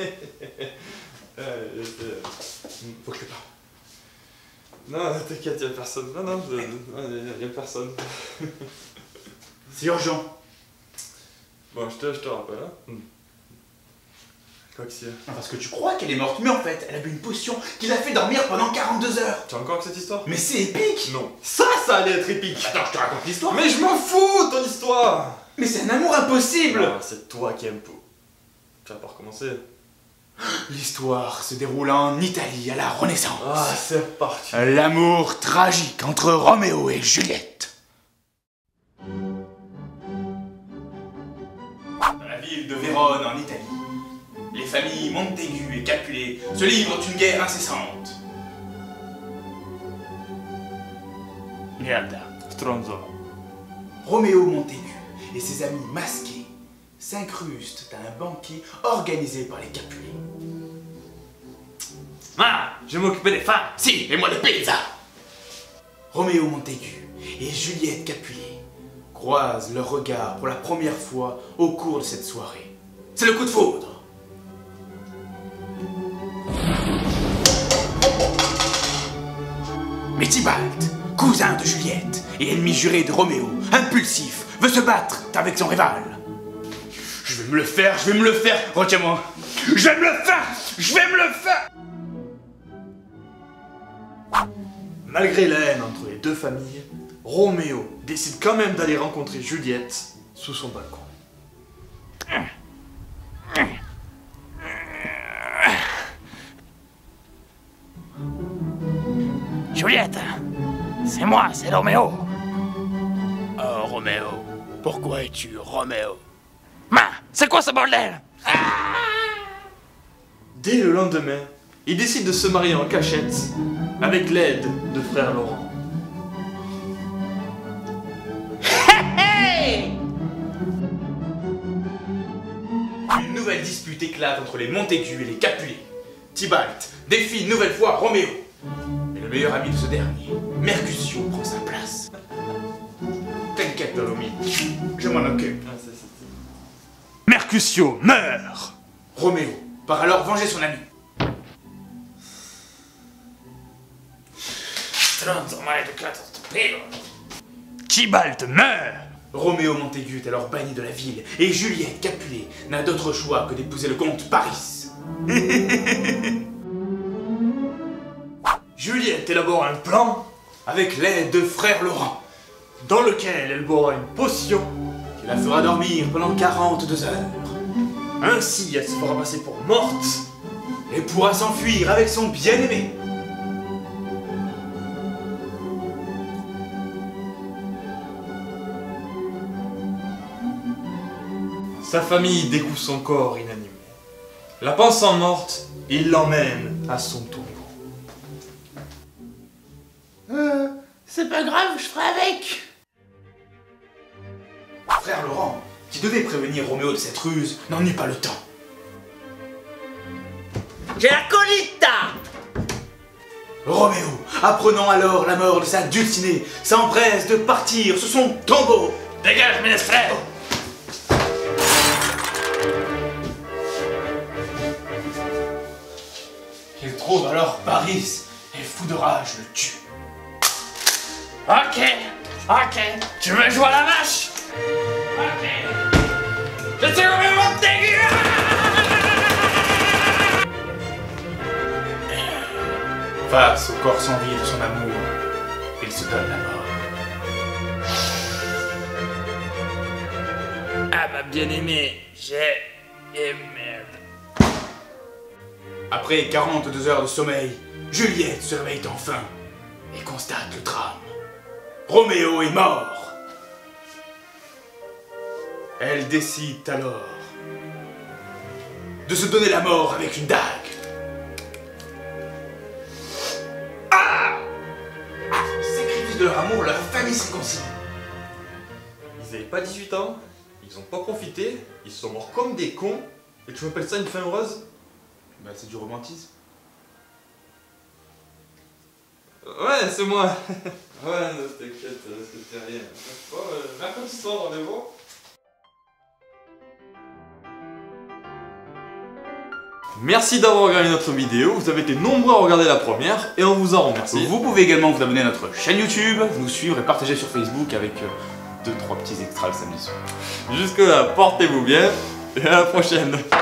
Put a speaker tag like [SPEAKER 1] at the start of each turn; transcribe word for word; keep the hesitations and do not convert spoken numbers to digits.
[SPEAKER 1] euh, Faut que je te parle. Non, t'inquiète, y'a personne. Non, non, y'a personne.
[SPEAKER 2] C'est urgent.
[SPEAKER 1] Bon, je te, je te rappelle, hein. Quoi que c'est.
[SPEAKER 2] Parce que tu crois qu'elle est morte, mais en fait, elle a bu une potion qui l'a fait dormir pendant quarante-deux heures.
[SPEAKER 1] Tu as encore cette histoire?
[SPEAKER 2] Mais c'est épique.
[SPEAKER 1] Non. Ça, ça allait être épique.
[SPEAKER 2] Attends, je te raconte l'histoire.
[SPEAKER 1] Mais je m'en fous, ton histoire.
[SPEAKER 2] Mais c'est un amour impossible.
[SPEAKER 1] Ah, c'est toi qui aimes tout. Tu vas pas recommencer.
[SPEAKER 2] L'histoire se déroule en Italie à la Renaissance.
[SPEAKER 1] Ah, c'est parti.
[SPEAKER 2] L'amour tragique entre Roméo et Juliette. Dans la ville de Vérone, en Italie, les familles Montaigu et Capulet se livrent une guerre incessante.
[SPEAKER 1] Merde, stronzo.
[SPEAKER 2] Roméo Montaigu et ses amis masqués s'incrustent à un banquet organisé par les Capulet.
[SPEAKER 1] Ah, je vais m'occuper des femmes.
[SPEAKER 2] Si, et moi de pizza. Roméo Montaigu et Juliette Capulet croisent leurs regards pour la première fois au cours de cette soirée. C'est le coup de foudre. Mais Tybalt, cousin de Juliette et ennemi juré de Roméo, impulsif, veut se battre avec son rival. Je vais me le faire, je vais me le faire, retiens-moi. Je vais me le faire, je vais me le faire.
[SPEAKER 1] Malgré la haine entre les deux familles, Roméo décide quand même d'aller rencontrer Juliette sous son balcon.
[SPEAKER 3] Juliette, c'est moi, c'est Roméo. Oh, Roméo, pourquoi es-tu Roméo? Ma, c'est quoi ce bordel? Ah!
[SPEAKER 1] Dès le lendemain, il décide de se marier en cachette avec l'aide de frère Laurent.
[SPEAKER 3] Hey!
[SPEAKER 2] Une nouvelle dispute éclate entre les Montaigu et les Capulet. Tybalt défie une nouvelle fois Roméo. Et le meilleur ami de ce dernier, Mercutio, prend sa place. T'inquiète, Dolomi, je m'en occupe.
[SPEAKER 1] Ah, c'est, c'est, c'est...
[SPEAKER 2] Mercutio meurt. Roméo part alors venger son ami.
[SPEAKER 3] Stronzo maleducato stupido.
[SPEAKER 2] Tybalt meurt. Roméo Montaigu est alors banni de la ville et Juliette Capulet n'a d'autre choix que d'épouser le comte Paris.
[SPEAKER 1] Juliette élabore un plan
[SPEAKER 2] Avec l'aide de frère Laurent,
[SPEAKER 1] dans lequel elle boira une potion.
[SPEAKER 2] qui la fera dormir pendant quarante-deux heures.
[SPEAKER 1] Ainsi, elle se fera passer pour morte.
[SPEAKER 2] Et pourra s'enfuir avec son bien-aimé.
[SPEAKER 1] Sa famille découvre son corps inanimé. La pensant morte, il l'emmène à son tombeau.
[SPEAKER 3] Euh, c'est pas grave, je ferai avec.
[SPEAKER 2] Frère Laurent, qui devait prévenir Roméo de cette ruse, n'en eut pas le temps.
[SPEAKER 3] J'ai la colita.
[SPEAKER 2] Roméo, apprenant alors la mort de sa dulcinée, s'empresse de partir sur son tombeau.
[SPEAKER 3] Dégage, ménestrel.
[SPEAKER 2] Il trouve alors Paris et fou de rage le tue.
[SPEAKER 3] Ok, ok, tu veux jouer à la vache? Ok. Je suis Roméo Montaigu.
[SPEAKER 2] Face au corps sans vie de son amour, il se donne la mort.
[SPEAKER 3] Ah ma bien-aimée, j'ai aimé.
[SPEAKER 2] Après quarante-deux heures de sommeil, Juliette se réveille enfin et constate le drame. Roméo est mort. Elle décide alors de se donner la mort avec une dague. Ah! Sacrifice de leur amour, leur famille se réconcilie.
[SPEAKER 1] Ils avaient pas dix-huit ans, ils ont pas profité, ils sont morts comme des cons. Et tu m'appelles ça une fin heureuse?
[SPEAKER 2] Bah c'est du romantisme.
[SPEAKER 1] Ouais, c'est moi. Ouais, ne t'inquiète, c'était rien. Bon, euh, mercredi soir, rendez-vous. Merci d'avoir regardé notre vidéo, vous avez été nombreux à regarder la première et on vous en remercie.
[SPEAKER 2] Vous pouvez également vous abonner à notre chaîne YouTube, nous suivre et partager sur Facebook avec euh, deux trois petits extras le samedi soir.
[SPEAKER 1] Jusque là, portez-vous bien et à la prochaine.